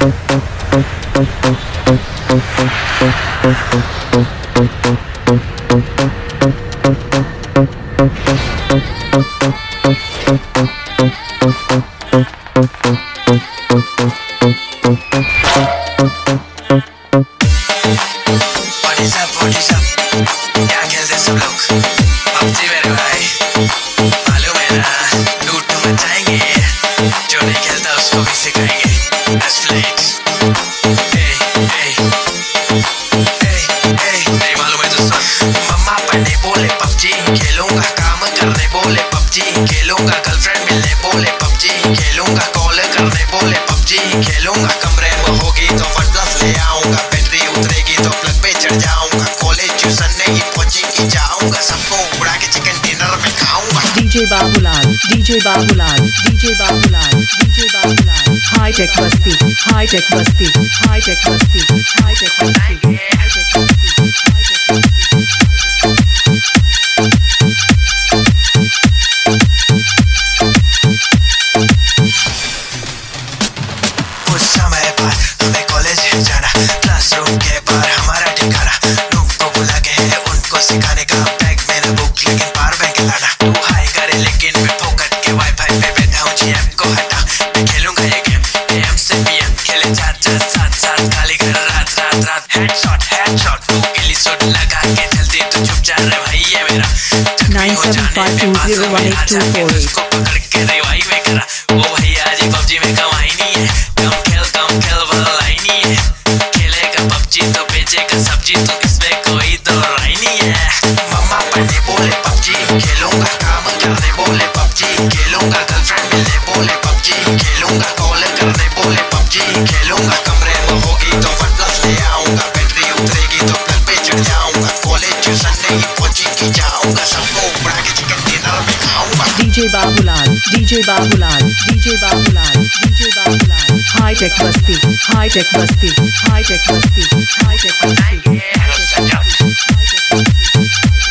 खेलूंगा गर्लफ्रेंड मिलने बोले पबजी खेलूंगा कॉल करने बोले पबजी खेलूंगा कमरे में होगी तो वन प्लस ले आऊंगा बैटरी उतरेगी तो प्लग पे चढ़ जाऊंगा कॉलेज ट्यूशन नहीं कोचिंग जाऊंगा सबको उड़ा के चिकन डिनर में खाऊंगा। DJ Babulal DJ Babulal DJ Babulal DJ Babulal hitech Basti hitech Basti hitech Basti hitech Basti hitech Basti कुछ समय बाद हमें कॉलेज जाना क्लासरूम के बाहर हमारा ठिकाना लोग को बुला के है उनको सिखाने का बैग मेरा बुक लेकिन पार बैग लाना तू हाई करे लेकिन मैं फोकट के वाईफाई पे बैठा हूँ जीएम को हटा मैं खेलूंगा ये गेम एम से पीएम खेले 4-4-7-7 खाली घर रात रात रात हेडशॉट तू गिली शॉट लगा के जल्दी तू चुप जा रे भाई ये मेरा 9752018248 उसको पकड़ के रिवाइव करा वो भैया जी पबजी में कमाई नहीं है कम खेल भलाई नहीं है खेलेगा पबजी तो बेचेगा सब्जी तो इसमें कोई तो राय नहीं है। मम्मा पढ़ने बोले पबजी खेलूंगा काम करने बोले पबजी खेलूंगा गर्लफ्रेंड मिलने बोले पबजी खेलूंगा कॉल करने बोले पबजी खेलूंगा कमरे में होगी तो वन प्लस ले आऊंगा बैटरी उतरेगी तो प्लग पे चढ़ जाऊंगा कॉलेज ट्यूशन नहीं कोचिंग जाऊंगा सबको उड़ा के चिकन डिनर में खाऊंगा। DJ Babulal DJ Babulal DJ Babulal DJ Babulal hitech Basti hitech Basti hitech Basti hitech Basti hitech बस्ती